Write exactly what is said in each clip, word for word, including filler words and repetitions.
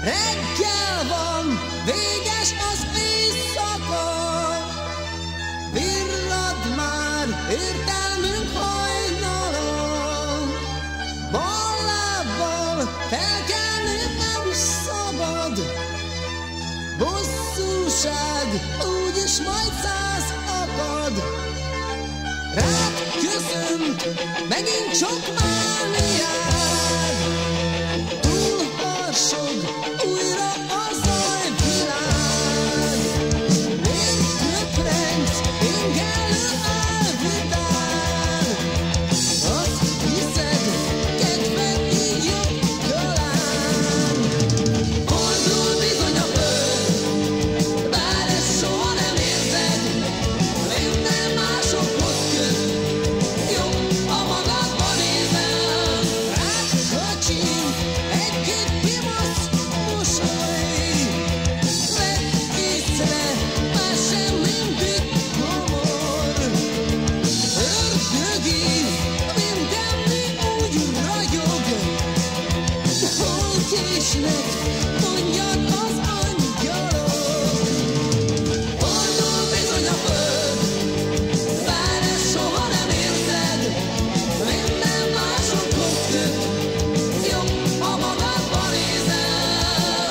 Reggel van, véges az éjszaka, virrad már értelmünk hajnalon. Bal lábbal felkelni nem szabad, bosszúság úgyis majd száz akad. Rád köszönt megint sok mániád, túl harsog újra a zajvilág. Miért töprengsz ingelő elvitád, azt hiszed, kedved így jobb talán. Fordul bizony a föld, bár ezt soha nem érzed, minden másokhoz köt, jobb, ha magadba nézel. Rád kacsint egy-két pimasz mosoly, vedd észre, már sem mindig hamar. Ördögi, mindenni úgy ragyog, hol késnek, mondjad az angyalok. Fordul bizony a föld, bár ezt soha nem érzed, minden másokhoz köt, jobb, ha magadba nézel.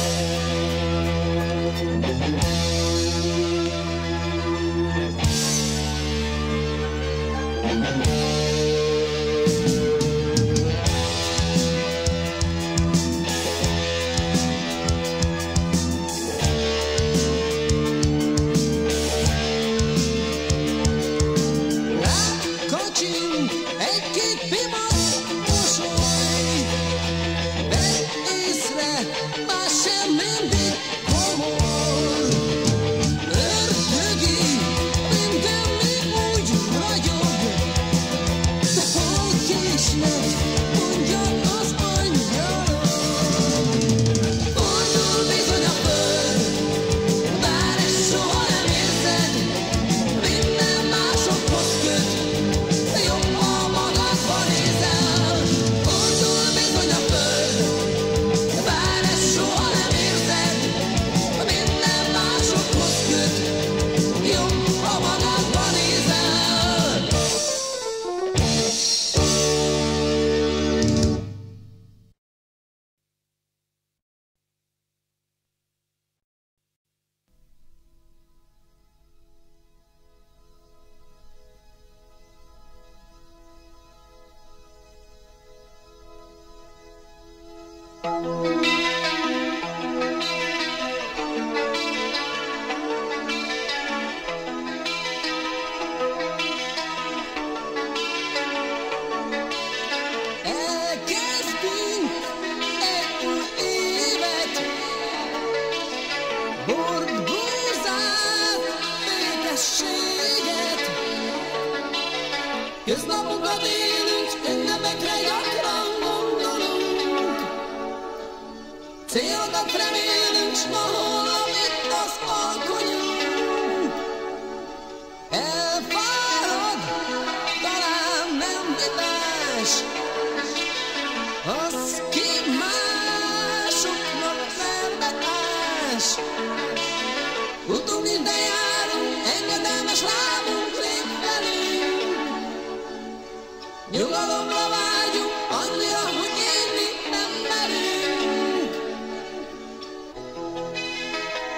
Rád kacsint egy-két pimasz mosoly, vedd észre, már sem mindig komor. Ördögi, mindenni úgy ragyog, de hol késnek, mondjad az angyalok. Fordul bizony a föld, bár ezt soha nem érzed, minden másokhoz köt, jobb, ha magadba nézel. Fordul bizony a föld, bár ezt soha nem érzed, minden másokhoz köt, jobb, ha magadba nézel. Elkezdünk egy új évet, bordbúzát, békességet. Köznapokat élünk, ünnepekre gyakran gondolunk, célokat remélünk, s ma holnap itt az alkonyunk. Elfárad, talán nem vitás, az ki másoknak felvetás. Utunk is, de járunk, engedelmes lábunk lép velünk. Nyugalomra vágyunk, annyira, hogy élni nem merünk.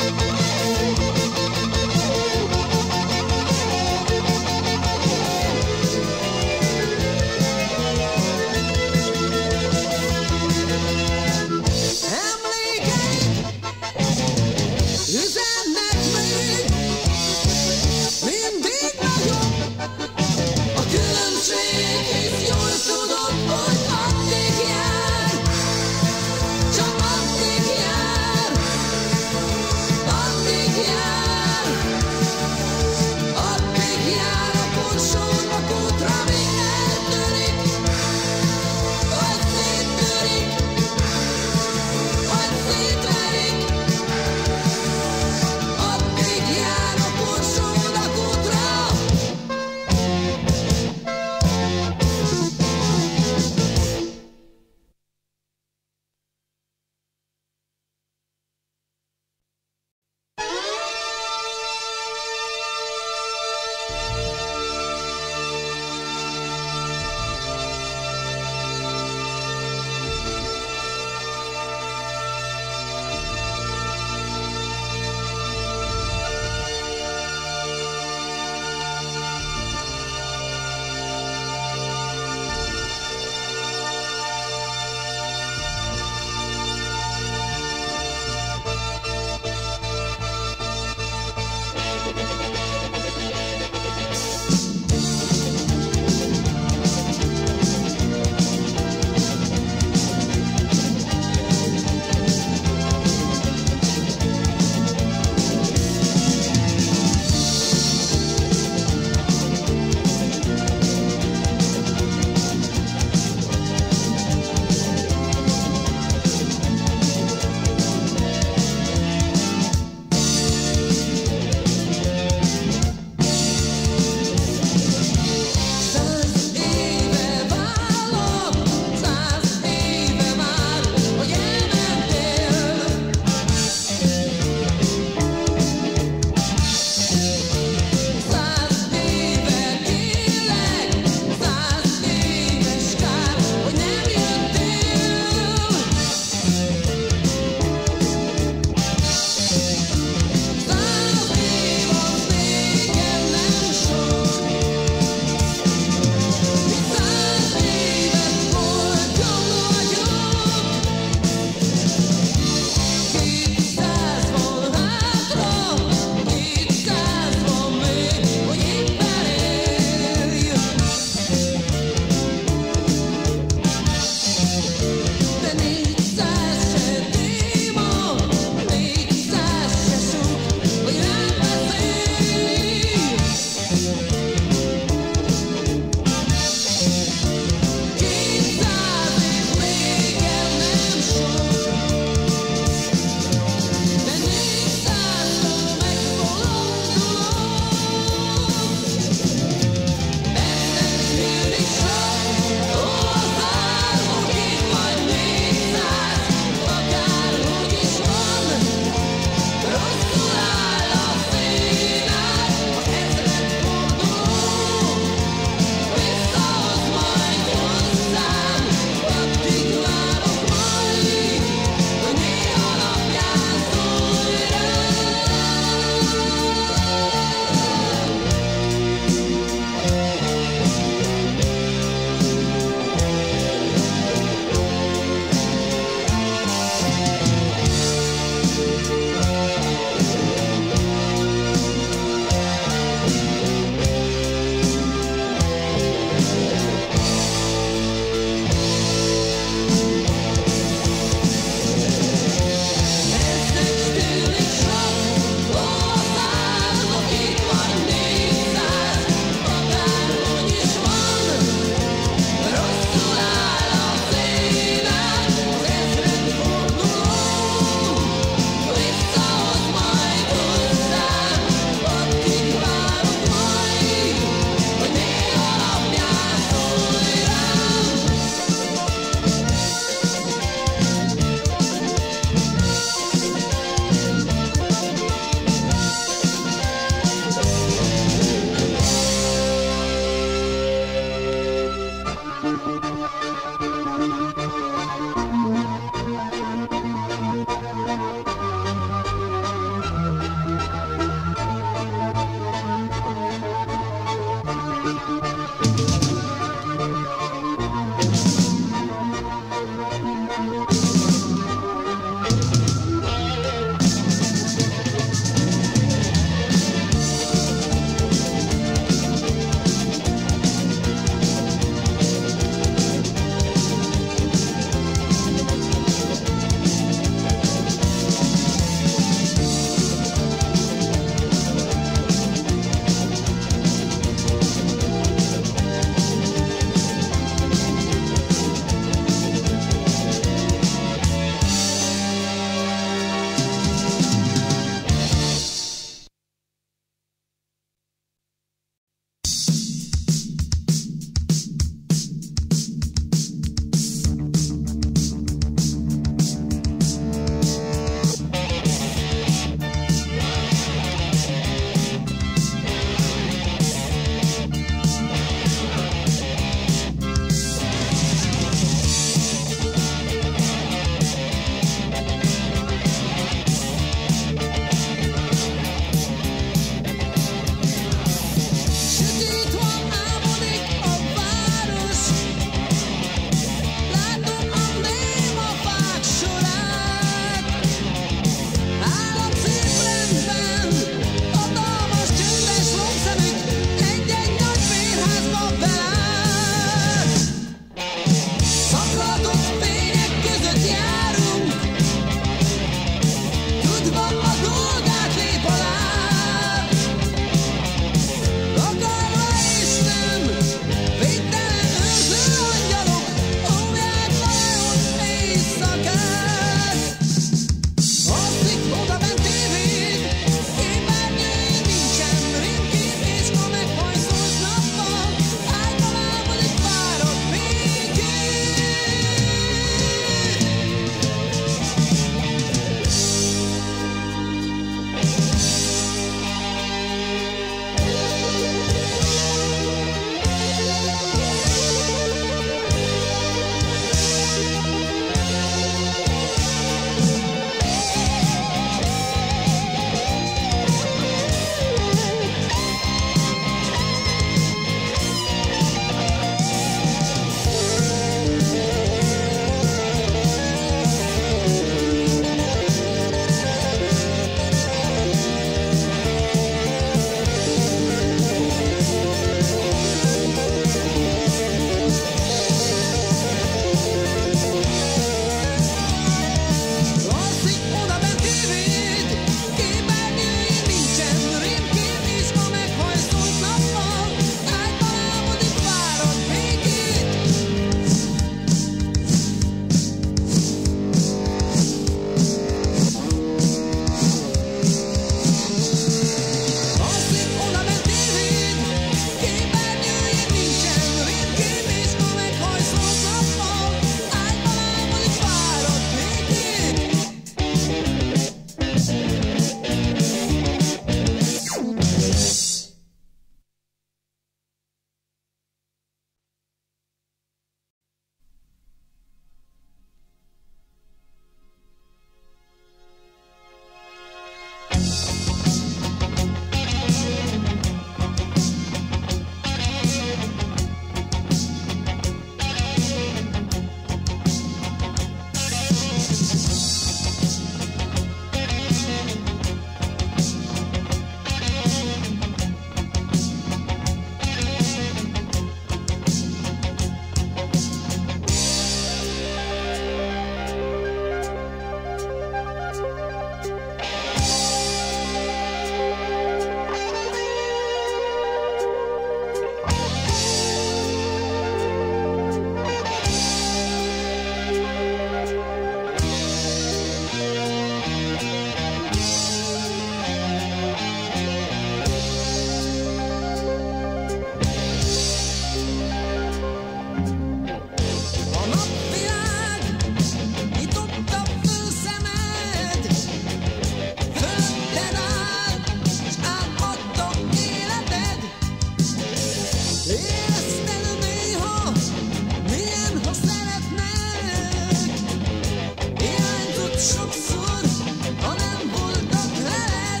Érezted néha, milyen, ha szeretnek. Hiányzott sokszor, ha nem voltak veled.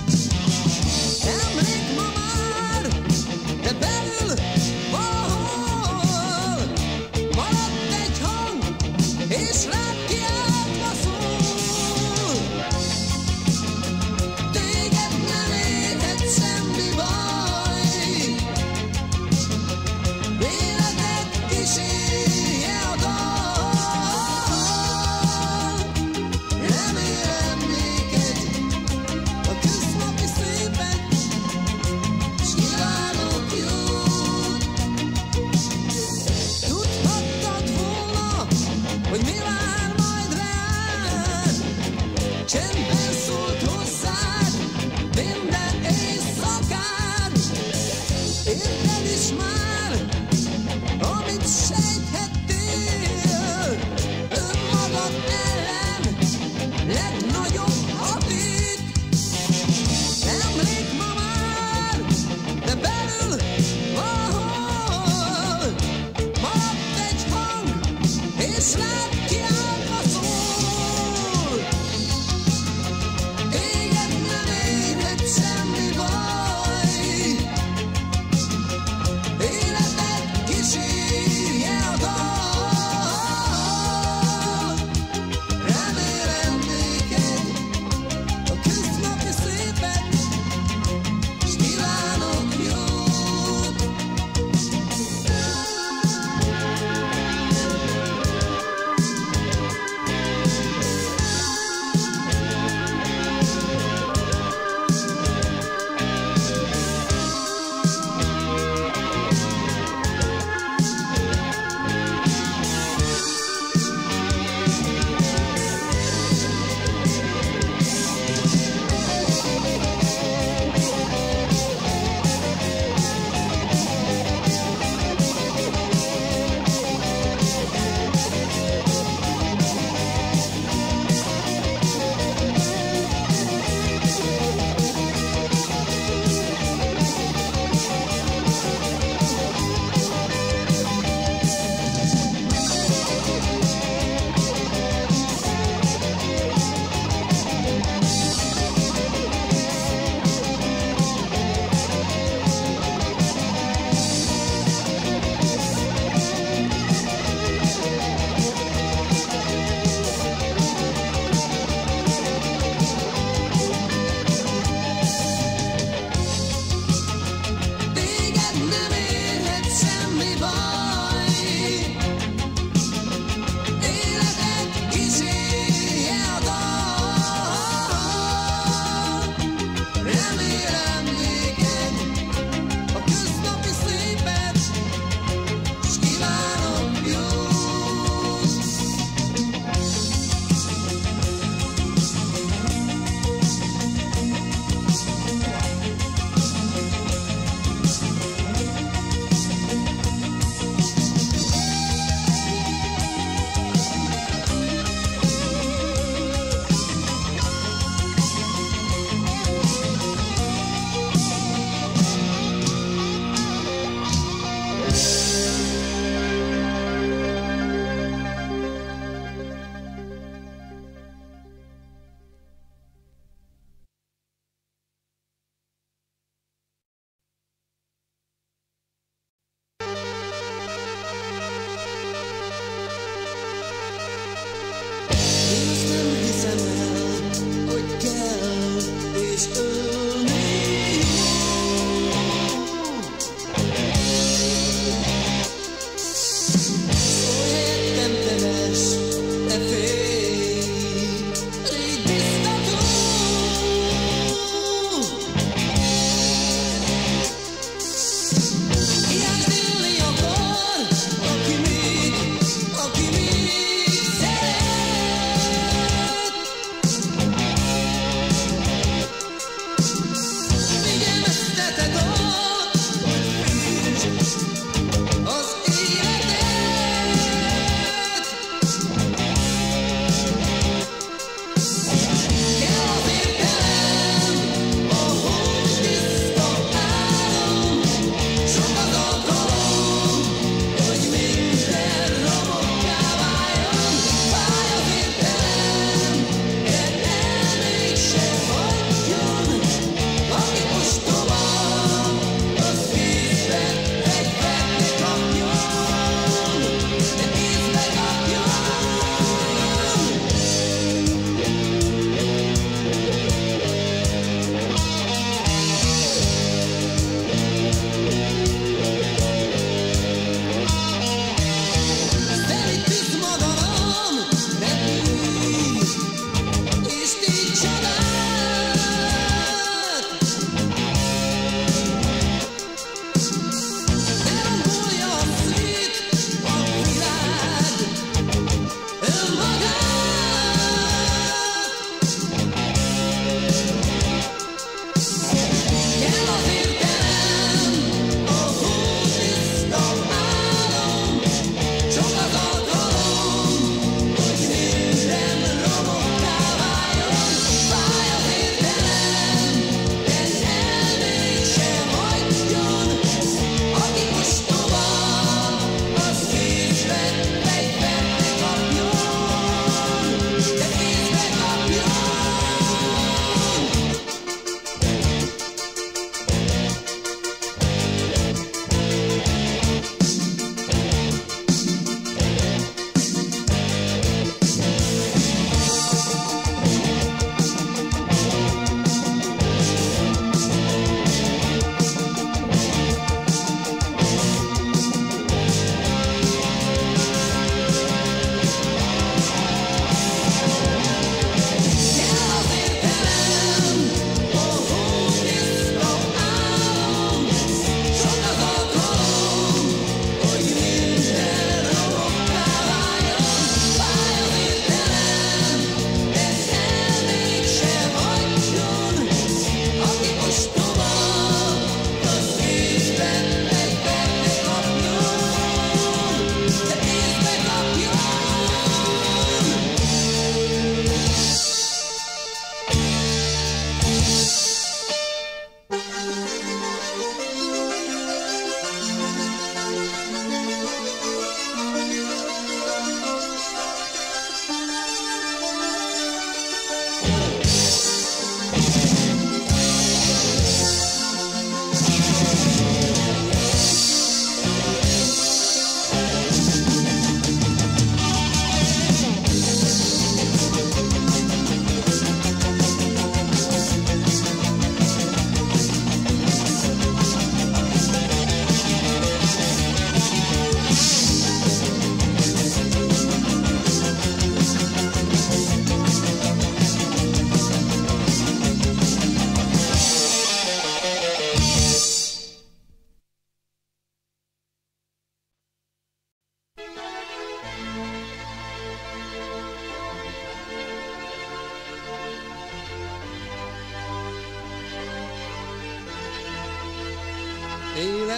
Emlék ma már, de belül valahol maradt egy hang, és rád kiáltva szól. Téged nem érhet semmi baj, életed kísérje a dal. Remélem néked a köznapi szépet, s kívánok jót. Tudhattad volna, hogy mi vár majd rád. Csendben szólt hozzád minden éjszakán. Érted is már, amit sejthettél, önmagad ellen legnagyobb hadit. Emlék ma már, de belül valahol maradt egy hang, és rád kiáltva szól. Téged nem érhet semmi baj, életed kísérje a dal. Remélem néked a köznapi szépet, s kívánok jót. Téged nem érhet semmi baj, életed kísérje a dal. Remélem néked a köznapi szépet, s kívánok jót. Én azt nem hiszem el, hogy kell és ölni jó. Szólj helyettem, temes, ne félj, légy biztató. Hiánysd élni akar, aki még, aki még szeret. Figyelmezteted ott, hogy féltsd az életet. Kell az értelem, a hol tiszta álom, sok az alkalom.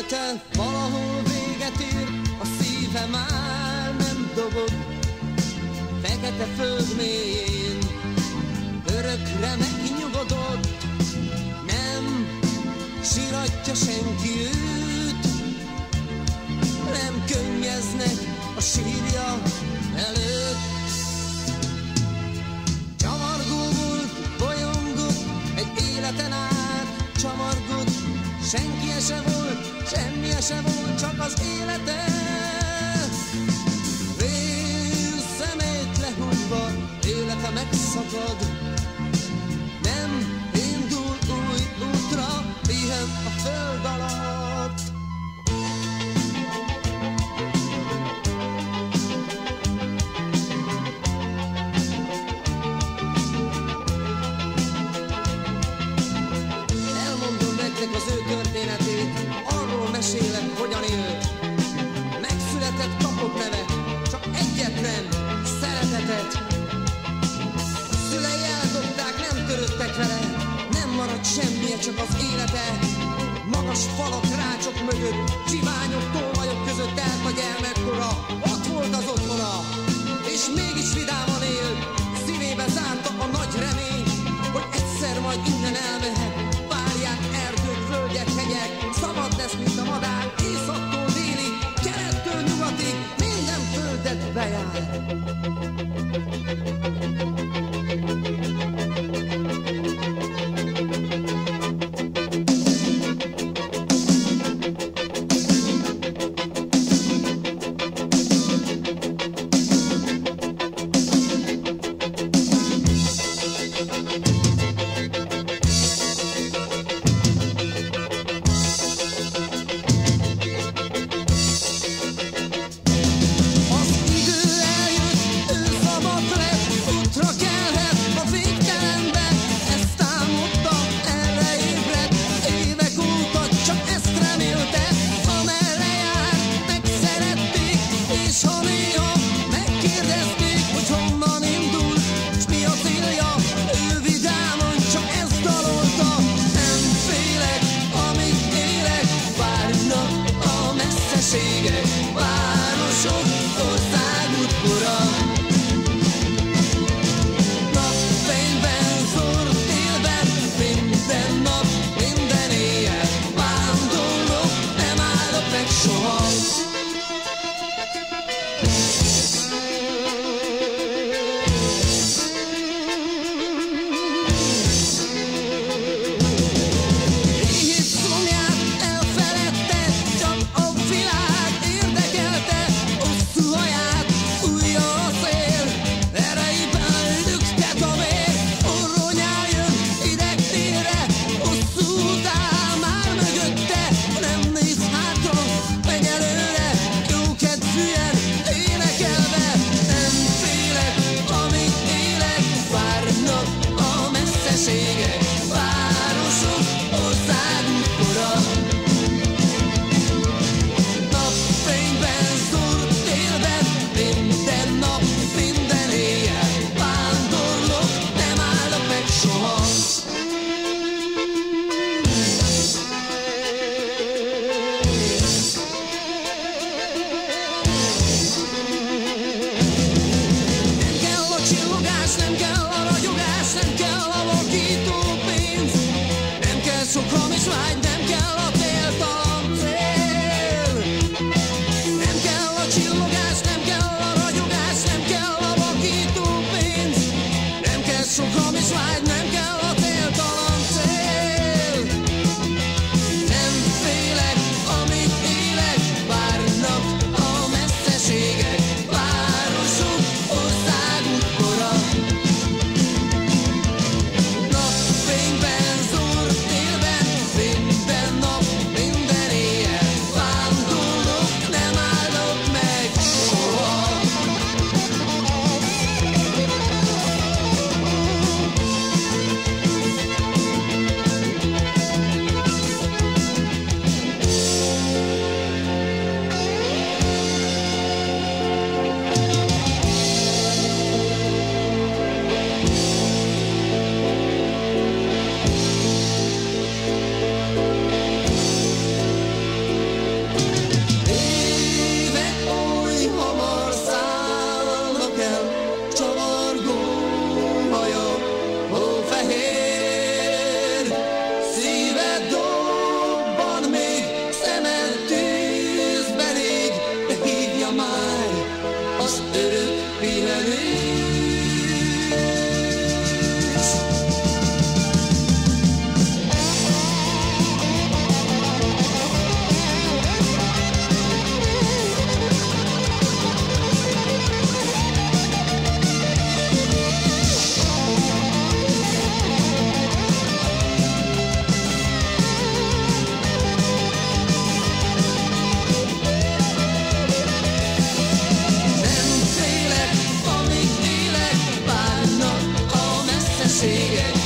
élete valahol véget ér, a szíve már nem dobog. Fekete föld mélyén örökre megnyugodott, nem siratja senki őt, nem könnyeznek a sírja előtt. Csavargó volt, bolyongott, egy életen át csavargott, senki se volt, semmi se volt, csak az élete. Fél szemét lehúnyva, élete megszakad, nem indul új útra, pihen a föld alatt. Elmondom nektek az ő történetét, arról mesélek, hogyan élt. Megszületett, kapott neve, csak egyetlen szeretetet. Szülei eldobták, nem törődtek vele, nem maradt semmije, csak az élete. Magas falak, rácsok mögött, csiványok, tolvajok között telt a gyermekkora. Ott volt az otthona, és mégis vidáman élt. Szívébe zárta a nagy remény, hogy egyszer majd innen elmehet. Várják erdők, földek, hegyek, szabad lesz, mint a madár. Északtól délig, kelettől nyugatig, minden földet bejár. Menjen szükséged.